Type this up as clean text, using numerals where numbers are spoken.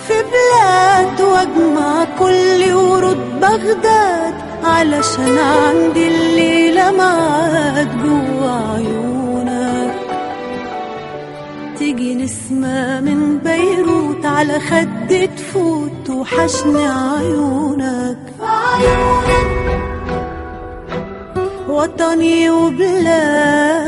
في بلاد واجمع كل ورود بغداد، علشان عندي الليلة معاك جوا عيونك. تيجي نسمة من بيروت على خد تفوت، وحشني عيونك في عيونك. وطني وبلاد